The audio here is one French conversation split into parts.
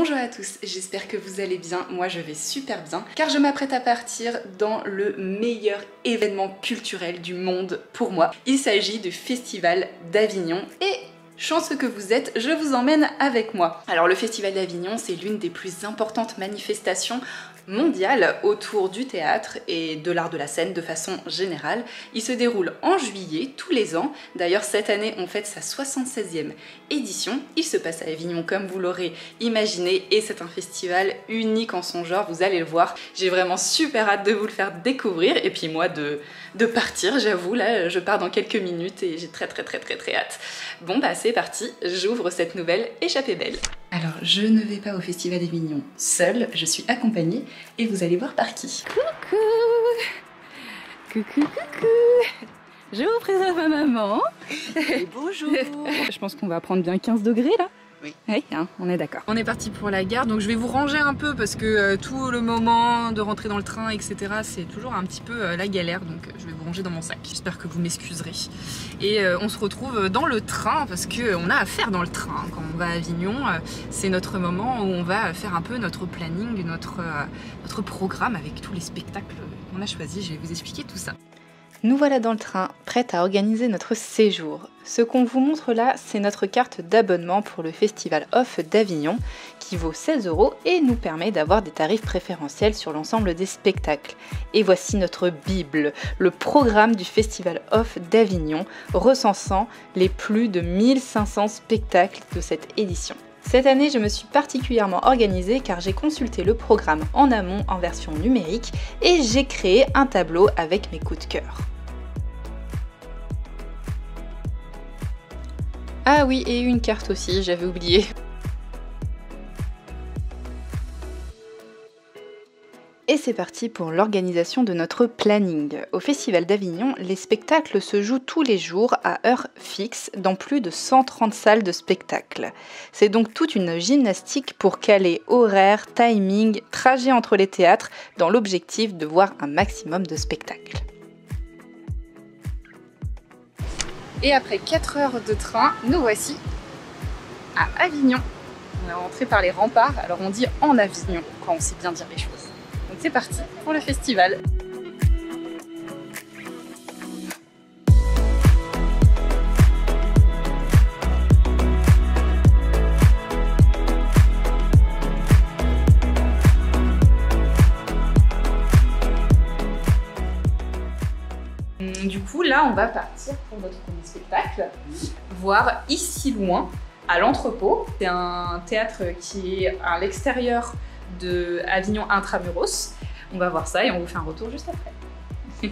Bonjour à tous, j'espère que vous allez bien, moi je vais super bien car je m'apprête à partir dans le meilleur événement culturel du monde pour moi. Il s'agit du Festival d'Avignon et chanceux que vous êtes, je vous emmène avec moi. Alors le Festival d'Avignon, c'est l'une des plus importantes manifestations mondiales autour du théâtre et de l'art de la scène de façon générale. Il se déroule en juillet tous les ans. D'ailleurs cette année on fête sa 76e édition. Il se passe à Avignon comme vous l'aurez imaginé et c'est un festival unique en son genre, vous allez le voir. J'ai vraiment super hâte de vous le faire découvrir et puis moi de partir, j'avoue, là je pars dans quelques minutes et j'ai très hâte. Bon bah c'est parti, j'ouvre cette nouvelle échappée belle. Alors je ne vais pas au Festival d'Avignon seule, je suis accompagnée et vous allez voir par qui. Coucou. Je vous présente ma maman. Et bonjour. Je pense qu'on va prendre bien 15 degrés là. Oui. Oui, hein, on est d'accord. On est parti pour la gare, donc je vais vous ranger un peu parce que tout le moment de rentrer dans le train, etc. c'est toujours un petit peu la galère, donc je vais vous ranger dans mon sac. J'espère que vous m'excuserez. Et on se retrouve dans le train parce qu'on a à faire dans le train. Quand on va à Avignon, c'est notre moment où on va faire un peu notre planning, notre programme avec tous les spectacles qu'on a choisis. Je vais vous expliquer tout ça. Nous voilà dans le train, prêtes à organiser notre séjour. Ce qu'on vous montre là, c'est notre carte d'abonnement pour le Festival Off d'Avignon qui vaut 16 € et nous permet d'avoir des tarifs préférentiels sur l'ensemble des spectacles. Et voici notre Bible, le programme du Festival Off d'Avignon recensant les plus de 1500 spectacles de cette édition. Cette année, je me suis particulièrement organisée car j'ai consulté le programme en amont en version numérique et j'ai créé un tableau avec mes coups de cœur. Ah oui, et une carte aussi, j'avais oublié. Et c'est parti pour l'organisation de notre planning. Au Festival d'Avignon, les spectacles se jouent tous les jours à heure fixe dans plus de 130 salles de spectacle. C'est donc toute une gymnastique pour caler horaire, timing, trajet entre les théâtres dans l'objectif de voir un maximum de spectacles. Et après 4 heures de train, nous voici à Avignon. On est rentré par les remparts, alors on dit en Avignon quand on sait bien dire les choses. Donc c'est parti pour le festival. Du coup là on va partir pour notre premier spectacle, voir Ici Loin à l'Entrepôt. C'est un théâtre qui est à l'extérieur de Avignon Intramuros. On va voir ça et on vous fait un retour juste après.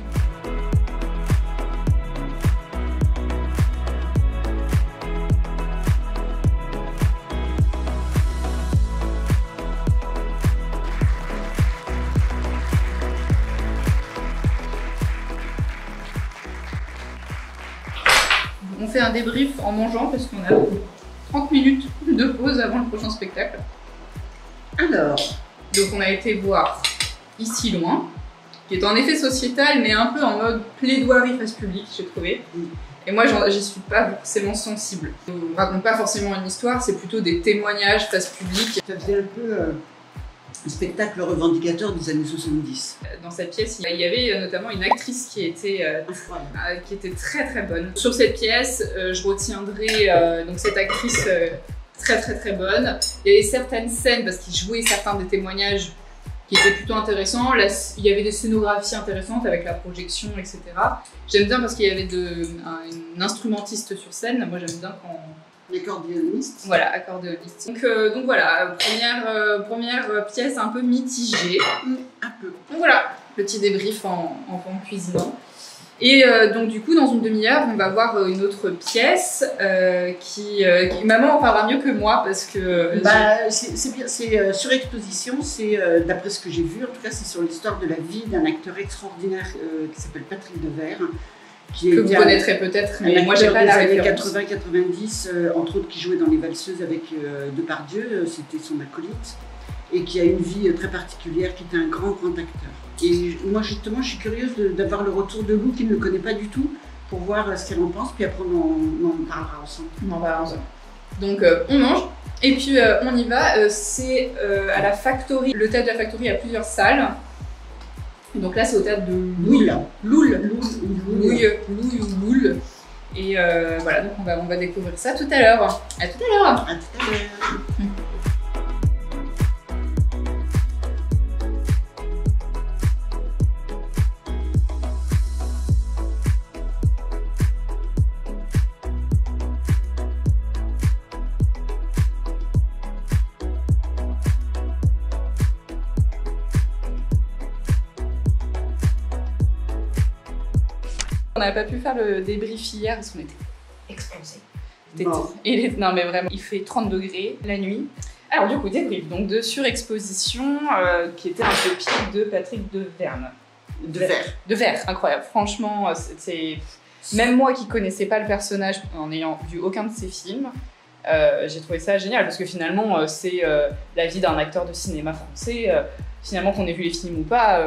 On fait un débrief en mangeant parce qu'on a 30 minutes de pause avant le prochain spectacle. Alors, donc on a été voir Ici Loin, qui est en effet sociétal, mais un peu en mode plaidoirie face publique, j'ai trouvé. Et moi, j'y suis pas forcément sensible. On raconte pas forcément une histoire, c'est plutôt des témoignages face publique. Ça faisait un peu un spectacle revendicateur des années 70. Dans cette pièce, il y avait notamment une actrice qui était très bonne. Sur cette pièce, je retiendrai donc cette actrice très bonne. Il y avait certaines scènes, parce qu'il jouait certains des témoignages qui étaient plutôt intéressants. Là, il y avait des scénographies intéressantes avec la projection, etc. J'aime bien parce qu'il y avait une instrumentiste sur scène. Moi, j'aime bien quand... Accordéoniste. Voilà, accordéoniste. Donc voilà, première pièce un peu mitigée. Un peu. Donc voilà, petit débrief en cuisinant. Et donc du coup, dans une demi-heure, on va voir une autre pièce qui maman en parlera mieux que moi parce que... c'est bien, c'est sur exposition, c'est d'après ce que j'ai vu, en tout cas c'est sur l'histoire de la vie d'un acteur extraordinaire qui s'appelle Patrick Devers. Que vous connaîtrez peut-être, mais moi j'ai pas la référence. Des années 80-90, entre autres qui jouait dans Les Valseuses avec Depardieu, c'était son acolyte, et qui a une vie très particulière, qui était un grand acteur. Et moi justement je suis curieuse d'avoir le retour de Lou qui ne le connaît pas du tout, pour voir ce qu'elle en pense, puis après on en parlera ensemble. On en parlera ensemble. Donc on mange, Et puis on y va, c'est à la Factory. Le théâtre de la Factory a plusieurs salles. Donc là c'est au théâtre de Loul. Loul. Et voilà, donc on va découvrir ça tout à l'heure. À tout à l'heure. À tout à l'heure. On n'avait pas pu faire le débrief hier parce qu'on était explosés. Bon. Non mais vraiment, il fait 30 degrés la nuit. Alors du coup, débrief donc de surexposition qui était un peu de Patrick Deverne. De Verre, incroyable. Franchement, c'est même moi qui connaissais pas le personnage en n'ayant vu aucun de ses films, j'ai trouvé ça génial parce que finalement, c'est la vie d'un acteur de cinéma français. Finalement, qu'on ait vu les films ou pas,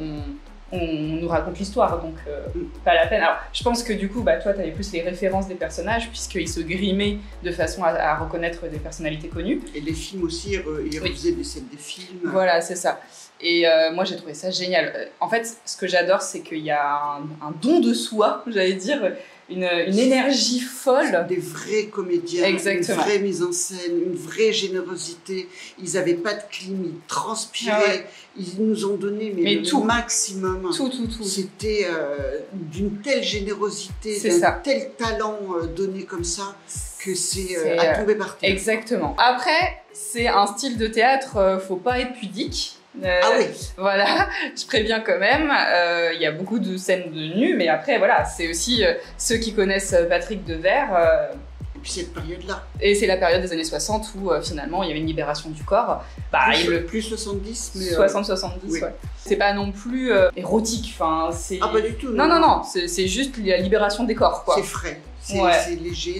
on nous raconte l'histoire, donc pas la peine. Alors, je pense que du coup, toi, tu avais plus les références des personnages, puisqu'ils se grimaient de façon à reconnaître des personnalités connues. Et les films aussi, ils refaisaient des scènes des films. Voilà, c'est ça. Et moi, j'ai trouvé ça génial. En fait, ce que j'adore, c'est qu'il y a un don de soi, j'allais dire, une énergie folle. Des vrais comédiens, exactement. Une vraie mise en scène, une vraie générosité. Ils n'avaient pas de clim, ils transpiraient. Ah ouais. Ils nous ont donné le tout. Maximum. Tout. C'était d'une telle générosité, tel talent donné comme ça, que c'est à tomber par terre. Exactement. Après, c'est un style de théâtre, faut pas être pudique. Ah oui. Voilà, je préviens quand même. Il y a beaucoup de scènes de nus, mais après, voilà, c'est aussi ceux qui connaissent Patrick Deverne. Et puis cette période-là. Et c'est la période des années 60 où finalement il y avait une libération du corps. Plus 70, mais. 60-70, oui. Ouais. C'est pas non plus érotique. Enfin, c'est... Ah, pas du tout. Non. C'est juste la libération des corps, quoi. C'est frais, c'est léger,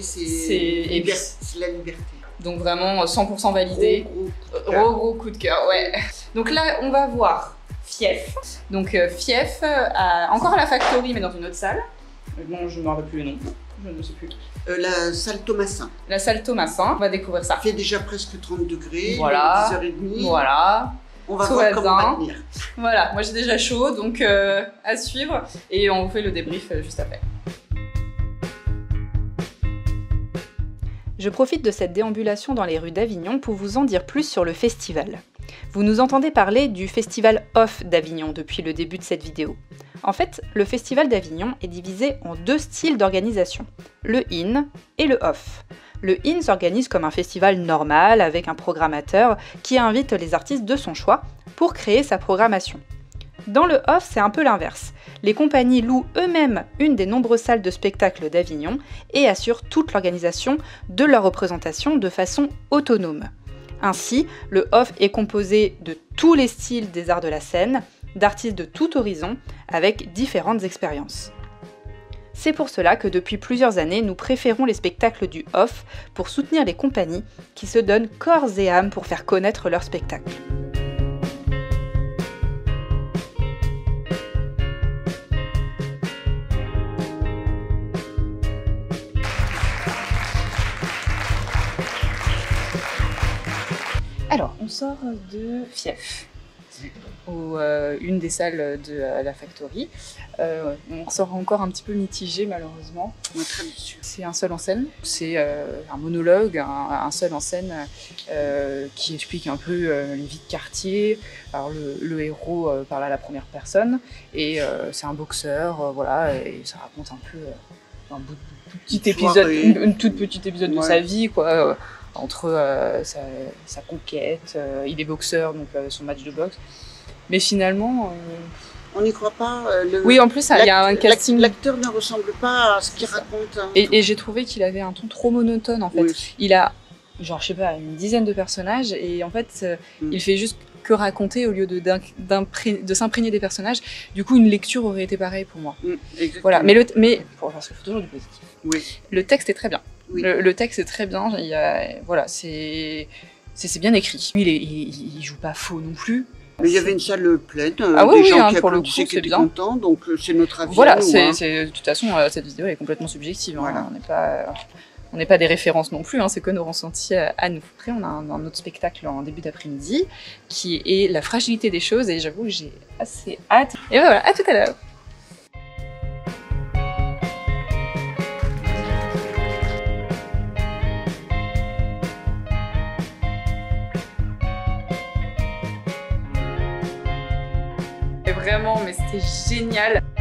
c'est la liberté. Donc vraiment 100% validé. Gros coup de cœur, ouais. Donc là, on va voir Fief. Donc Fief, encore à la Factory, mais dans une autre salle. Bon, je ne me rappelle plus le nom. Je ne sais plus. La salle Thomassin. La salle Thomassin, on va découvrir ça. Il fait déjà presque 30 degrés, voilà. 10h30. Voilà. On va voir comment on va tenir. Voilà, moi j'ai déjà chaud, donc à suivre. Et on vous fait le débrief juste après. Je profite de cette déambulation dans les rues d'Avignon pour vous en dire plus sur le festival. Vous nous entendez parler du Festival Off d'Avignon depuis le début de cette vidéo. En fait, le Festival d'Avignon est divisé en deux styles d'organisation, le In et le Off. Le In s'organise comme un festival normal avec un programmateur qui invite les artistes de son choix pour créer sa programmation. Dans le Off, c'est un peu l'inverse. Les compagnies louent eux-mêmes une des nombreuses salles de spectacle d'Avignon et assurent toute l'organisation de leur représentation de façon autonome. Ainsi, le Off est composé de tous les styles des arts de la scène, d'artistes de tout horizon, avec différentes expériences. C'est pour cela que depuis plusieurs années, nous préférons les spectacles du Off pour soutenir les compagnies qui se donnent corps et âme pour faire connaître leurs spectacles. Alors, on sort de Fief, une des salles de la Factory. On sort encore un petit peu mitigé malheureusement. Très déçu. C'est un seul en scène, c'est un monologue, un seul en scène qui explique un peu les vies de quartier. Alors le héros parle à la première personne et c'est un boxeur, voilà, et ça raconte un peu une toute petite épisode de sa vie, quoi. Entre sa conquête, il est boxeur, donc son match de boxe. Mais finalement... On n'y croit pas. Oui, en plus, il y a un casting... L'acteur ne ressemble pas à ce qu'il raconte. Hein. Et j'ai trouvé qu'il avait un ton trop monotone, en fait. Oui. Il a, genre, je sais pas, une dizaine de personnages, et en fait, il fait juste que raconter au lieu de s'imprégner des personnages. Du coup, une lecture aurait été pareille pour moi. Voilà. Mais parce qu'il faut toujours du positif. Oui. Le texte est très bien. Oui. Le texte est très bien, voilà, c'est bien écrit. Il joue pas faux non plus. Mais il y avait une salle pleine, des gens qui applaudissaient, qui étaient contents, donc c'est notre avis. Voilà, de toute façon, cette vidéo est complètement subjective. Voilà. On n'est pas... On n'est pas des références non plus, hein, c'est que nos ressentis à nous. Après, on a un autre spectacle en début d'après-midi qui est la fragilité des choses et j'avoue que j'ai assez hâte. Et voilà, à tout à l'heure. Vraiment, mais c'était génial.